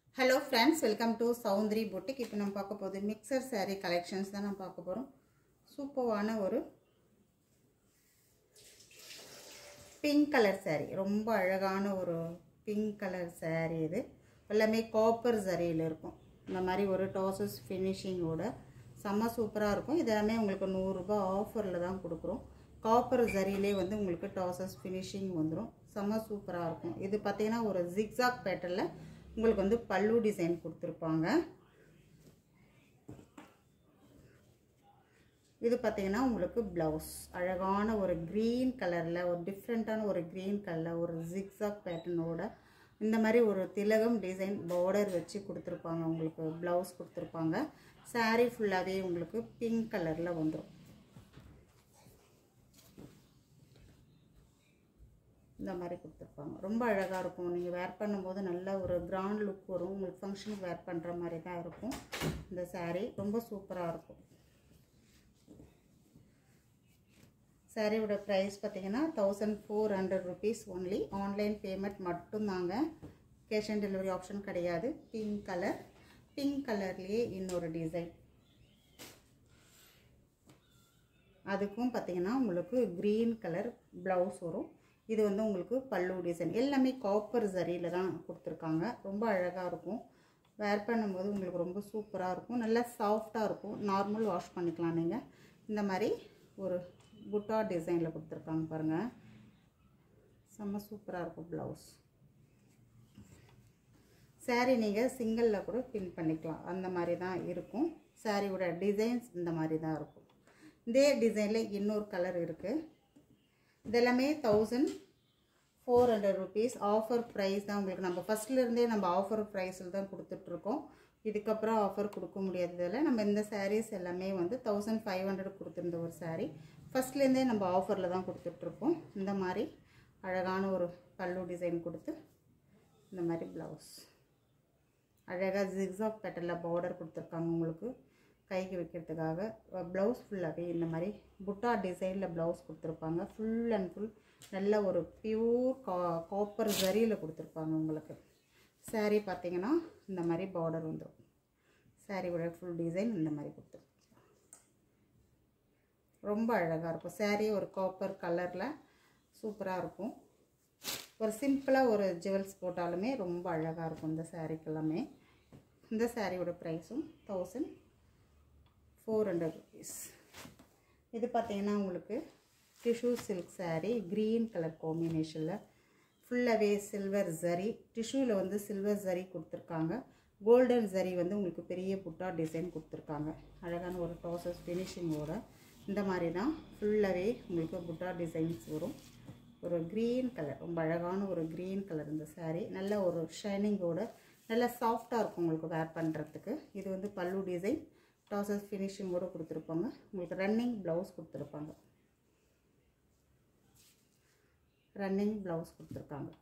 Hello friends, welcome to Soundri Boutique. இப்போ நம்ம பார்க்க போறது மிக்சர் saree collections தான் நம்ம பார்க்க போறோம். சூப்பரான ஒரு pink color saree. ரொம்ப அழகான ஒரு pink color saree இது. எல்லாமே காப்பர் ஜரியில இருக்கும். இந்த மாதிரி ஒரு டாசஸ் ஃபினிஷிங் ஓட செம்ம சூப்பரா இருக்கும். இதெல்லாம் உங்களுக்கு 100 ரூபாய் ஆஃபர்ல தான் கொடுக்கிறோம். காப்பர் ஜரியிலே வந்து உங்களுக்கு டாசஸ் ஃபினிஷிங் வந்துரும். செம்ம சூப்பரா இருக்கும். இது பாத்தீங்கன்னா ஒரு zigzag patternல உங்களுக்கு வந்து பல்லு டிசைன் கொடுத்திருப்பாங்க. இது பாத்தீங்கன்னா உங்களுக்கு ப்ளவுஸ் அழகான ஒரு green கலர்ல ஒரு டிஃபரண்டான ஒரு green கலர்ல ஒரு zigzag பேட்டர்னோட இந்த மாதிரி ஒரு திலகம் டிசைன் பார்டர் வச்சு கொடுத்திருப்பாங்க. உங்களுக்கு ப்ளவுஸ் கொடுத்திருப்பாங்க. saree ஃபுல்லாவே உங்களுக்கு பிங்க் கலர்ல வந்துரும். இந்த மாதிரி கொடுத்திருப்பாங்க. ரொம்ப அழகா இருக்கும். நீங்க வேர் பண்ணும்போது நல்ல ஒரு கிராண்ட் லுக் வரும். உங்களுக்கு ஃபங்க்ஷனுக்கு வேர் பண்ற மாதிரி தான் இருக்கும். இந்த saree ரொம்ப சூப்பரா இருக்கும். சாரியோட பிரைஸ் பாத்தீங்கன்னா 1400 rupees only. ஆன்லைன் பேமெண்ட் மட்டும் தாங்க. கேஷ் ஆன் டெலிவரி ஆப்ஷன் கிடையாது. பிங்க் கலர், பிங்க் கலர்லயே இன்னொரு டிசைன். அதுக்கும் பாத்தீங்கன்னா உங்களுக்கு green கலர் ப்ளவுஸ் வரும். இது வந்து உங்களுக்கு பல்லு டிசைன். எல்லாமே காப்பர் ஜரியில தான் கொடுத்திருக்காங்க. ரொம்ப அழகா இருக்கும். வேர் பண்ணும்போது உங்களுக்கு ரொம்ப சூப்பரா இருக்கும். நல்ல சாஃப்ட்டா இருக்கும். நார்மல் வாஷ் பண்ணிக்கலாம் நீங்க. இந்த மாதிரி ஒரு புட்டா டிசைன்ல கொடுத்திருக்காங்க பாருங்க. செம்ம சூப்பரா இருக்கும் ப்ளவுஸ். saree நீங்க சிங்கிள்ல கூட பின் பண்ணிக்கலாம். அந்த மாதிரி தான் இருக்கும். சாரியோட டிசைன்ஸ் இந்த மாதிரி தான் இருக்கும். இதே டிசைன்ல இன்னொரு கலர் இருக்கு. இதெல்லாமே 1400 rupees ஆஃபர் பிரைஸ் தான். உங்களுக்கு நம்ம ஃபர்ஸ்ட்ல இருந்தே நம்ம ஆஃபர் பிரைஸ்ல தான் கொடுத்துட்டு இருக்கோம். இதுக்கு அப்புறம் ஆஃபர் கொடுக்க முடியாததால நம்ம இந்த sarees எல்லாமே வந்து 1500 கொடுத்திருந்த ஒரு saree ஃபர்ஸ்ட்ல இருந்தே நம்ம ஆஃபர்ல தான் கொடுத்துட்டு இருக்கோம். இந்த மாதிரி அழகான ஒரு பல்லு டிசைன் கொடுத்து இந்த மாதிரி ப்ளவுஸ் அழகா zigzag பேட்டர்ன்ல பார்டர் கொடுத்திருக்காங்க. உங்களுக்கு கைக்கு வைக்கிறதுக்காக ப்ளவுஸ் ஃபுல்லாகவே இந்த மாதிரி புட்டா டிசைனில் ப்ளவுஸ் கொடுத்துருப்பாங்க. ஃபுல் அண்ட் ஃபுல் நல்ல ஒரு பியூர் காப்பர் ஜரியில் கொடுத்துருப்பாங்க. உங்களுக்கு saree பார்த்தீங்கன்னா இந்த மாதிரி பார்டர் வந்துடும். சாரியோட ஃபுல் டிசைன் இந்த மாதிரி கொடுத்துருப்பாங்க. ரொம்ப அழகாக இருக்கும். saree ஒரு காப்பர் கலரில் சூப்பராக இருக்கும். ஒரு சிம்பிளாக ஒரு ஜுவல்ஸ் போட்டாலுமே ரொம்ப அழகாக இருக்கும் இந்த சாரீக்கு எல்லாமே. இந்த சாரியோட ப்ரைஸும் 1400 rupees. இது பார்த்தீங்கன்னா உங்களுக்கு tissue silk saree green colour காம்பினேஷனில் ஃபுல்லாகவே சில்வர் ஜரி. டிஷ்யூவில் வந்து சில்வர் ஜரி கொடுத்துருக்காங்க. கோல்டன் ஜரி வந்து உங்களுக்கு பெரிய புட்டா டிசைன் கொடுத்துருக்காங்க. அழகான ஒரு டாசஸ் ஃபினிஷிங்கோட இந்த மாதிரி தான் ஃபுல்லாகவே உங்களுக்கு புட்டா டிசைன்ஸ் வரும். ஒரு green கலர் ரொம்ப அழகான ஒரு green கலர் இந்த saree. நல்ல ஒரு ஷைனிங்கோட நல்ல சாஃப்டாக இருக்கும் உங்களுக்கு வேர் பண்ணுறதுக்கு. இது வந்து பல்லு டிசைன் டாசஸ் ஃபினிஷிங்கோட கொடுத்துருப்பாங்க. உங்களுக்கு ரன்னிங் ப்ளவுஸ் கொடுத்துருப்பாங்க. ரன்னிங் ப்ளவுஸ் கொடுத்துருக்காங்க.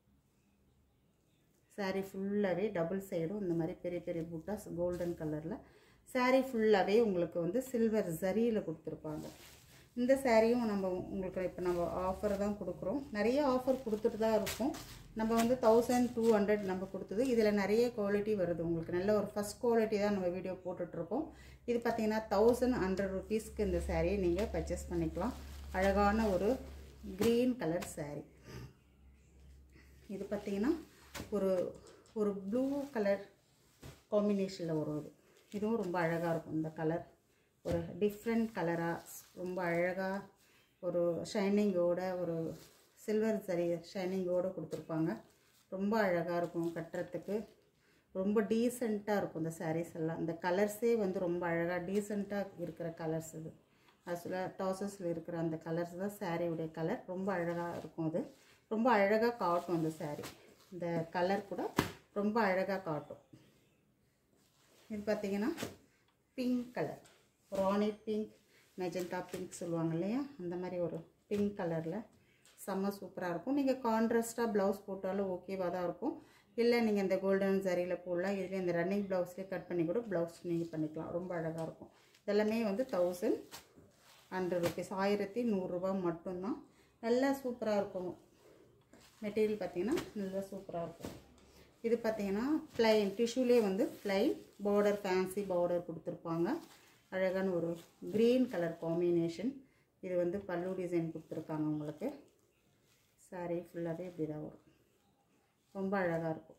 saree ஃபுல்லாகவே டபுள் சைடும் இந்த மாதிரி பெரிய பெரிய புட்டாஸ் கோல்டன் கலரில். saree ஃபுல்லாகவே உங்களுக்கு வந்து சில்வர் ஜரியில் கொடுத்துருப்பாங்க. இந்த சாரியும் நம்ம உங்களுக்கு இப்போ நம்ம ஆஃபர் தான் கொடுக்குறோம். நிறைய ஆஃபர் கொடுத்துட்டு தான் இருக்கும். நம்ம வந்து 1200 நம்ம கொடுத்தது. இதில் நிறைய குவாலிட்டி வருது. உங்களுக்கு நல்ல ஒரு ஃபஸ்ட் குவாலிட்டி தான் நம்ம வீடியோ போட்டுட்ருக்கோம். இது பார்த்தீங்கன்னா 1100 rupeesக்கு இந்த சாரியை நீங்கள் பர்ச்சேஸ் பண்ணிக்கலாம். அழகான ஒரு green கலர் saree. இது பார்த்தீங்கன்னா ஒரு ப்ளூ கலர் காம்பினேஷனில் வரும். இதுவும் ரொம்ப அழகாக இருக்கும். இந்த கலர் ஒரு டிஃப்ரெண்ட் கலராக ரொம்ப அழகாக ஒரு ஷைனிங்கோட ஒரு சில்வர் சரி ஷைனிங்கோடு கொடுத்துருப்பாங்க. ரொம்ப அழகாக இருக்கும் கட்டுறதுக்கு. ரொம்ப டீசெண்டாக இருக்கும் இந்த sarees எல்லாம். இந்த கலர்ஸே வந்து ரொம்ப அழகாக டீசெண்டாக இருக்கிற கலர்ஸ் இது. ஆக்சுவலாக டாசஸில் இருக்கிற அந்த கலர்ஸ் தான் சாரியுடைய கலர். ரொம்ப அழகாக இருக்கும். அது ரொம்ப அழகாக காட்டும் இந்த saree. இந்த கலர் கூட ரொம்ப அழகாக காட்டும். இது பார்த்தீங்கன்னா pink colour rani pink magenta pink சொல்லுவாங்க இல்லையா, அந்த மாதிரி ஒரு பிங்க் கலரில் செம்ம சூப்பராக இருக்கும். நீங்கள் கான்ட்ராஸ்ட்டாக ப்ளவுஸ் போட்டாலும் ஓகேவாக தான் இருக்கும். இல்லை நீங்கள் இந்த கோல்டன் ஜரியில் போடலாம். இதுலேயே இந்த ரன்னிங் ப்ளவுஸ்லேயே கட் பண்ணி கூட ப்ளவுஸ் நீங்கள் பண்ணிக்கலாம். ரொம்ப அழகாக இருக்கும். இதெல்லாமே வந்து 1100 rupees 1100 ரூபாய் மட்டும்தான். நல்லா சூப்பராக இருக்கும். மெட்டீரியல் பார்த்தீங்கன்னா நல்லா சூப்பராக இருக்கும். இது பார்த்தீங்கன்னா ப்ளைன் டிஷ்யூலே வந்து ப்ளைன் பார்டர், ஃபேன்சி பார்டர் கொடுத்துருப்பாங்க. அழகான ஒரு க்ரீன் கலர் காம்பினேஷன். இது வந்து பல்லு டிசைன் கொடுத்துருக்காங்க உங்களுக்கு. சாரீ ஃபுல்லாகவே இப்படி தான் வரும். ரொம்ப அழகாக இருக்கும்.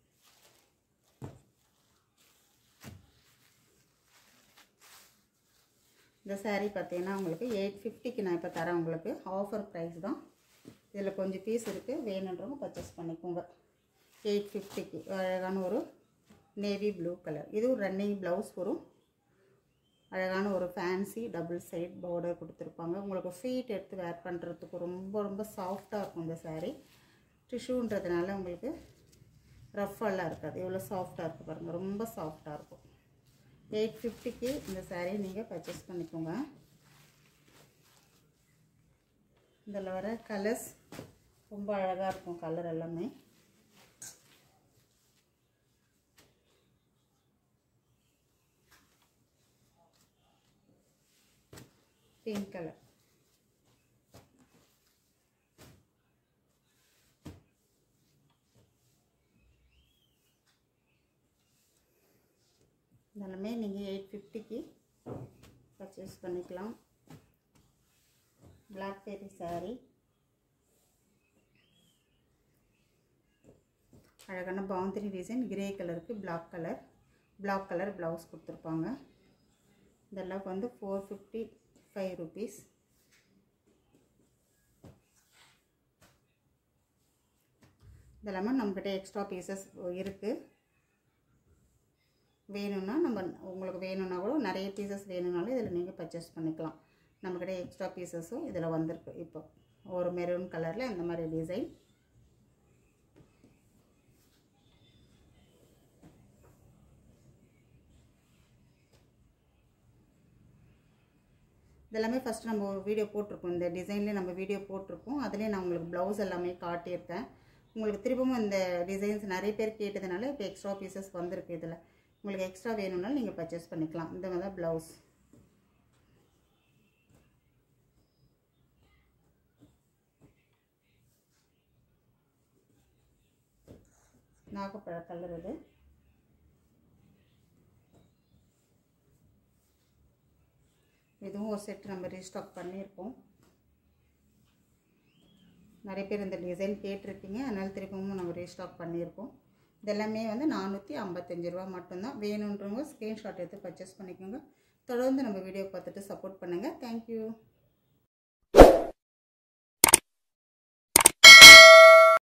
இந்த சாரீ பார்த்தீங்கன்னா உங்களுக்கு 850க்கு நான் இப்போ தரேன். உங்களுக்கு ஆஃபர் ப்ரைஸ் தான். இதில் கொஞ்சம் பீஸ் இருக்குது, வேணுன்றவங்க பர்ச்சேஸ் பண்ணிக்கோங்க. 850க்கு அழகான ஒரு நேவி ப்ளூ கலர். இது ஒரு ரன்னிங் ப்ளவுஸ் வரும். அழகான ஒரு ஃபேன்சி டபுள் சைட் பார்டர் கொடுத்துருப்பாங்க. உங்களுக்கு ஃபீட் எடுத்து வேர் பண்ணுறதுக்கு ரொம்ப ரொம்ப சாஃப்டாக இருக்கும் இந்த சாரீ. டிஷ்யூன்றதுனால உங்களுக்கு ரஃபெல்லாம் இருக்காது. எவ்வளோ சாஃப்டாக இருக்குது பாருங்கள், ரொம்ப சாஃப்டாக இருக்கும். 850க்கு இந்த சாரீ நீங்கள் பர்ச்சேஸ் பண்ணிக்கோங்க. இதில் வர கலர்ஸ் ரொம்ப அழகாக இருக்கும். கலர் எல்லாமே பிங்க் கலர், இதெல்லாமே நீங்கள் 850க்கு பர்ச்சேஸ் பண்ணிக்கலாம். பிளாக் பெரி சாரீ, அழகான பாந்தினி டிசைன், கிரே கலருக்கு பிளாக் கலர் ப்ளவுஸ் கொடுத்துருப்பாங்க. இதெல்லாம் வந்து 455 ருபீஸ். இதெல்லாமே நம்மக்கிட்ட எக்ஸ்ட்ரா பீசஸ் இருக்குது. வேணும்னா உங்களுக்கு வேணும்னா கூட நிறைய பீசஸ் வேணும்னாலும் இதில் நீங்கள் பர்ச்சேஸ் பண்ணிக்கலாம். நம்மக்கிட்ட எக்ஸ்ட்ரா பீசஸும் இதில் வந்திருக்கு. இப்போ ஒரு மெரூன் கலரில் இந்த மாதிரி டிசைன். இதெல்லாமே ஃபஸ்ட்டு நம்ம வீடியோ போட்டிருக்கோம். இந்த டிசைன்லேயே நம்ம வீடியோ போட்டிருக்கோம். அதிலே நான் உங்களுக்கு ப்ளவுஸ் எல்லாமே காட்டியிருக்கேன். உங்களுக்கு திரும்பவும் இந்த டிசைன்ஸ் நிறைய பேர் கேட்டதுனால இப்போ எக்ஸ்ட்ரா பீசஸ் வந்திருக்கு. இதில் உங்களுக்கு எக்ஸ்ட்ரா வேணும்னாலும் நீங்கள் பர்ச்சேஸ் பண்ணிக்கலாம். இந்த மாதிரி தான் ப்ளவுஸ். நாகப்பழ கலர் இது. இதுவும் ஒரு செட் நம்ம ரீஸ்டாக் பண்ணியிருக்கோம். நிறைய பேர் இந்த டிசைன் கேட்டிருக்கீங்க, அதனால் திரும்பவும் நம்ம ரீஸ்டாக் பண்ணியிருக்கோம். இதெல்லாமே வந்து 455 ரூபா மட்டும்தான். வேணுன்றவங்க ஸ்க்ரீன்ஷாட் எடுத்து பர்ச்சேஸ் பண்ணிக்கோங்க. தொடர்ந்து நம்ம வீடியோ பார்த்துட்டு சப்போர்ட் பண்ணுங்கள். தேங்க்யூ.